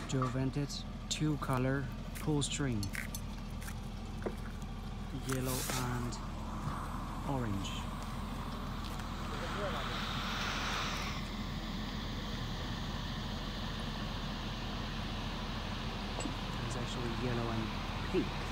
Joe Vented 2-color pull string, yellow and orange. It's actually yellow and pink.